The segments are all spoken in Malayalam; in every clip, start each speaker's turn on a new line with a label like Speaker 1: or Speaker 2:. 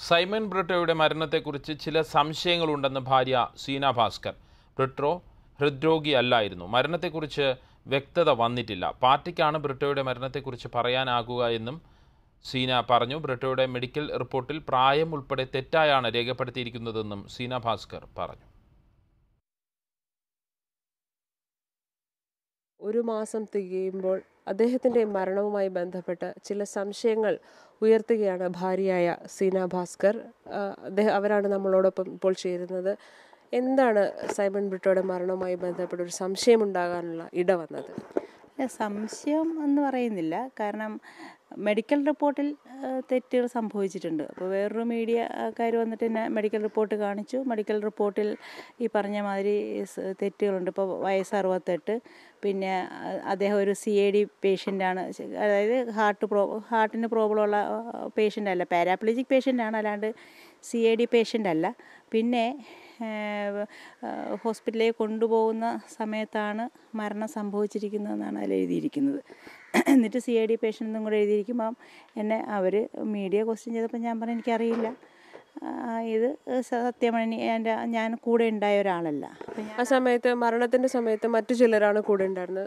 Speaker 1: സൈമൺ ബ്രിട്ടോയുടെ മരണത്തെക്കുറിച്ച് ചില സംശയങ്ങളുണ്ടെന്ന് ഭാര്യ സീന ഭാസ്കർ. ബ്രിട്ടോ ഹൃദ്രോഗിയല്ലായിരുന്നു. മരണത്തെക്കുറിച്ച് വ്യക്തത വന്നിട്ടില്ല. പാർട്ടിക്കാണ് ബ്രിട്ടോയുടെ മരണത്തെക്കുറിച്ച് പറയാനാകുക എന്നും സീന പറഞ്ഞു. ബ്രിട്ടോയുടെ മെഡിക്കൽ റിപ്പോർട്ടിൽ പ്രായം ഉൾപ്പെടെ തെറ്റായാണ് രേഖപ്പെടുത്തിയിരിക്കുന്നതെന്നും സീന ഭാസ്കർ പറഞ്ഞു.
Speaker 2: ഒരു മാസം തികയുമ്പോൾ അദ്ദേഹത്തിൻ്റെ മരണവുമായി ബന്ധപ്പെട്ട് ചില സംശയങ്ങൾ ഉയർത്തുകയാണ് ഭാര്യയായ സീന ഭാസ്കർ. അവരാണ് നമ്മളോടൊപ്പം ഇപ്പോൾ ചേരുന്നത്. എന്താണ് സൈമൺ ബ്രിട്ടോയുടെ മരണവുമായി ബന്ധപ്പെട്ട് ഒരു സംശയമുണ്ടാകാനുള്ള ഇടവന്നത്?
Speaker 3: സംശയം എന്ന് പറയുന്നില്ല, കാരണം മെഡിക്കൽ റിപ്പോർട്ടിൽ തെറ്റുകൾ സംഭവിച്ചിട്ടുണ്ട്. അപ്പോൾ വേറൊരു മീഡിയക്കാർ വന്നിട്ട് തന്നെ മെഡിക്കൽ റിപ്പോർട്ട് കാണിച്ചു. മെഡിക്കൽ റിപ്പോർട്ടിൽ ഈ പറഞ്ഞ മാതിരി തെറ്റുകളുണ്ട്. ഇപ്പോൾ വയസ്സ് 68, പിന്നെ അദ്ദേഹം ഒരു CAD പേഷ്യൻ്റാണ്, അതായത് ഹാർട്ടിന് പ്രോബ്ലമുള്ള പേഷ്യൻ്റ് അല്ല, പാരാപ്ലജിക് പേഷ്യൻ്റാണ്, അല്ലാണ്ട് CAD പേഷ്യൻ്റ് അല്ല. പിന്നെ ഹോസ്പിറ്റലിലേക്ക് കൊണ്ടുപോകുന്ന സമയത്താണ് മരണം സംഭവിച്ചിരിക്കുന്നതെന്നാണ് അതിൽ എഴുതിയിരിക്കുന്നത്. എന്നിട്ട് CAD പേഷ്യൻ്റ് എന്നും കൂടെ എഴുതിയിരിക്കുമ്പം എന്നെ അവർ മീഡിയ ക്വസ്റ്റ്യൻ ചെയ്തപ്പോൾ ഞാൻ പറഞ്ഞു എനിക്കറിയില്ല, ഇത് സത്യമാണ്, ഞാൻ കൂടെ ഉണ്ടായ ഒരാളല്ല.
Speaker 2: ആ സമയത്ത് മരണത്തിൻ്റെ സമയത്ത് മറ്റു ചിലരാണ് കൂടെ ഉണ്ടായിരുന്നത്.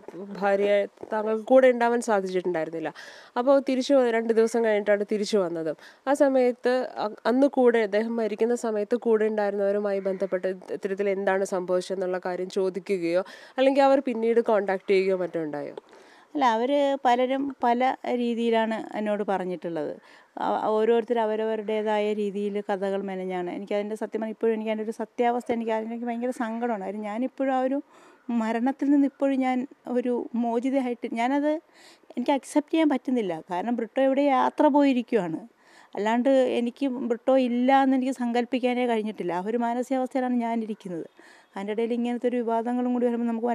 Speaker 2: ഭാര്യ താങ്കൾക്ക് കൂടെ ഉണ്ടാവാൻ സാധിച്ചിട്ടുണ്ടായിരുന്നില്ല. അപ്പോൾ 2 ദിവസം കഴിഞ്ഞിട്ടാണ് തിരിച്ചു വന്നത്. ആ സമയത്ത് അന്ന് കൂടെ അദ്ദേഹം മരിക്കുന്ന സമയത്ത് കൂടെ ഉണ്ടായിരുന്നവരുമായി ബന്ധപ്പെട്ട് ഇത്തരത്തിൽ എന്താണ് സംഭവിച്ചതെന്നുള്ള കാര്യം ചോദിക്കുകയോ അല്ലെങ്കിൽ അവർ പിന്നീട് കോൺടാക്ട് ചെയ്യുകയോ മറ്റോ ഉണ്ടായോ?
Speaker 3: അല്ല, അവർ പലരും പല രീതിയിലാണ് എന്നോട് പറഞ്ഞിട്ടുള്ളത്. ഓരോരുത്തർ അവരവരുടേതായ രീതിയിൽ കഥകൾ മെനഞ്ഞാണ്. എനിക്കതിൻ്റെ സത്യം പറഞ്ഞാൽ ഇപ്പോഴും എനിക്ക് അതിൻ്റെ ഒരു സത്യാവസ്ഥ എനിക്ക് ഭയങ്കര സങ്കടമാണ്. കാര്യം ഞാനിപ്പോഴും ആ ഒരു മരണത്തിൽ നിന്ന് ഇപ്പോഴും ഞാൻ ഒരു മോചിതയായിട്ട് ഞാനത് എനിക്ക് അക്സെപ്റ്റ് ചെയ്യാൻ പറ്റുന്നില്ല. കാരണം ബ്രിട്ടോ ഇവിടെ യാത്ര പോയിരിക്കുകയാണ്, അല്ലാണ്ട് എനിക്ക് ബ്രിട്ടോ ഇല്ല എന്ന് എനിക്ക് സങ്കല്പിക്കാനേ കഴിഞ്ഞിട്ടില്ല. ആ ഒരു മാനസികാവസ്ഥയിലാണ് ഞാനിരിക്കുന്നത്. അതിൻ്റെ ഇടയിൽ ഇങ്ങനത്തെ ഒരു വിവാദങ്ങളും കൂടി വരുമ്പോൾ നമുക്ക്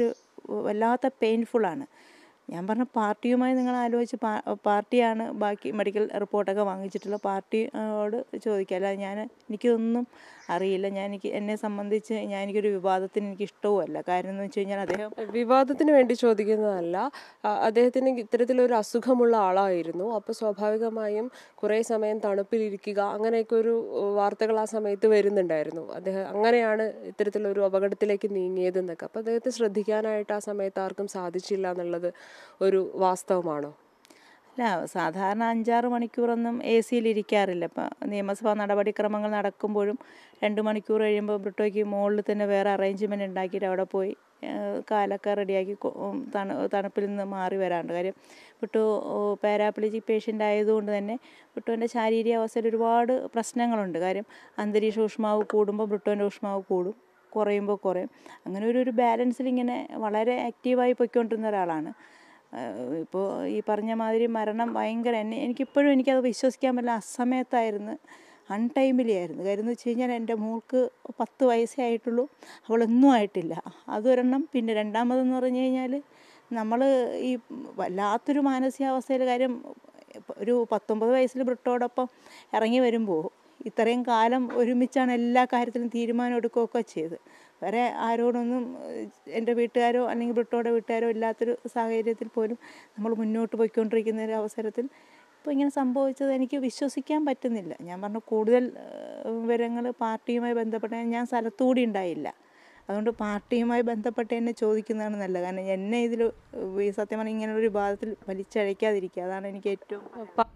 Speaker 3: വല്ലാത്ത പെയിൻഫുള്ളാണ്. ഞാൻ പറഞ്ഞ പാർട്ടിയുമായി നിങ്ങൾ ആലോചിച്ച് പാർട്ടിയാണ് ബാക്കി മെഡിക്കൽ റിപ്പോർട്ടൊക്കെ വാങ്ങിച്ചിട്ടുള്ള, പാർട്ടിയോട് ചോദിക്കുക. അല്ലാതെ എനിക്കിതൊന്നും അറിയില്ല. എന്നെ സംബന്ധിച്ച് എനിക്കൊരു വിവാദത്തിന് എനിക്ക് ഇഷ്ടവുമല്ല. കാര്യം എന്ന് വെച്ച് കഴിഞ്ഞാൽ അദ്ദേഹം
Speaker 2: വിവാദത്തിന് വേണ്ടി ചോദിക്കുന്നതല്ല, അദ്ദേഹത്തിന് ഇത്തരത്തിലൊരു അസുഖമുള്ള ആളായിരുന്നു. അപ്പോൾ സ്വാഭാവികമായും കുറേ സമയം തണുപ്പിലിരിക്കുക അങ്ങനെയൊക്കെ ഒരു വാർത്തകൾ ആ സമയത്ത് വരുന്നുണ്ടായിരുന്നു. അദ്ദേഹം അങ്ങനെയാണ് ഇത്തരത്തിലൊരു അപകടത്തിലേക്ക് നീങ്ങിയതെന്നൊക്കെ. അപ്പോൾ അദ്ദേഹത്തെ ശ്രദ്ധിക്കാനായിട്ട് ആ സമയത്ത് ആർക്കും സാധിച്ചില്ല എന്നുള്ളത് ഒരു വാസ്തവമാണോ?
Speaker 3: അല്ല, സാധാരണ 5-6 മണിക്കൂറൊന്നും AC-യിൽ ഇരിക്കാറില്ല. ഇപ്പം നിയമസഭാ നടപടിക്രമങ്ങൾ നടക്കുമ്പോഴും 2 മണിക്കൂർ കഴിയുമ്പോൾ ബ്രിട്ടോയ്ക്ക് മുകളിൽ തന്നെ വേറെ അറേഞ്ച്മെൻറ്റ് ഉണ്ടാക്കിയിട്ട് അവിടെ പോയി കാലൊക്കെ റെഡിയാക്കി തണുപ്പിൽ നിന്ന് മാറി വരാറുണ്ട്. കാര്യം ബ്രിട്ടോ പാരാപ്ലജിക് പേഷ്യൻ്റ് ആയതുകൊണ്ട് തന്നെ ബ്രിട്ടോൻ്റെ ശാരീരിക അവസ്ഥയിൽ ഒരുപാട് പ്രശ്നങ്ങളുണ്ട്. കാര്യം അന്തരീക്ഷ ഊഷ്മാവ് കൂടുമ്പോൾ ബ്രിട്ടോൻ്റെ ഊഷ്മാവ് കൂടും, കുറയുമ്പോൾ കുറയും. അങ്ങനെ ഒരു ബാലൻസിൽ ഇങ്ങനെ വളരെ ആക്റ്റീവായി പൊയ്ക്കൊണ്ടിരുന്ന ഒരാളാണ്. ഇപ്പോൾ ഈ പറഞ്ഞ മാതിരി മരണം ഭയങ്കര എനിക്കിപ്പോഴും എനിക്കത് വിശ്വസിക്കാൻ പറ്റില്ല. അസമയത്തായിരുന്നു, അൺടൈമിലി ആയിരുന്നു. കാര്യം എന്ന് വെച്ച് കഴിഞ്ഞാൽ എൻ്റെ മോൾക്ക് 10 വയസ്സേ ആയിട്ടുള്ളൂ, അവളൊന്നും ആയിട്ടില്ല. അതൊരെണ്ണം. പിന്നെ രണ്ടാമതെന്ന് പറഞ്ഞു കഴിഞ്ഞാൽ നമ്മൾ ഈ വല്ലാത്തൊരു മാനസികാവസ്ഥയിൽ, കാര്യം ഒരു 19 വയസ്സിൽ ബ്രിട്ടോടൊപ്പം ഇറങ്ങി വരുമ്പോൾ ഇത്രയും കാലം ഒരുമിച്ചാണ് എല്ലാ കാര്യത്തിലും തീരുമാനം എടുക്കുകയൊക്കെ ചെയ്ത്. വേറെ ആരോടൊന്നും എൻ്റെ വീട്ടുകാരോ അല്ലെങ്കിൽ ബ്രിട്ടോയുടെ വീട്ടുകാരോ ഇല്ലാത്തൊരു സാഹചര്യത്തിൽ പോലും നമ്മൾ മുന്നോട്ട് പോയിക്കൊണ്ടിരിക്കുന്ന ഒരു അവസരത്തിൽ ഇപ്പോൾ ഇങ്ങനെ സംഭവിച്ചത് എനിക്ക് വിശ്വസിക്കാൻ പറ്റുന്നില്ല. ഞാൻ പറഞ്ഞ കൂടുതൽ വിവരങ്ങൾ പാർട്ടിയുമായി ബന്ധപ്പെട്ട ഞാൻ സ്ഥലത്തുകൂടി ഉണ്ടായില്ല. അതുകൊണ്ട് പാർട്ടിയുമായി ബന്ധപ്പെട്ട് എന്നെ ചോദിക്കുന്നതാണ് നല്ലത്. കാരണം എന്നെ ഇതിൽ സത്യം പറഞ്ഞാൽ ഇങ്ങനൊരു വിവാദത്തിൽ വലിച്ചഴയ്ക്കാതിരിക്കുക, അതാണ് എനിക്ക് ഏറ്റവും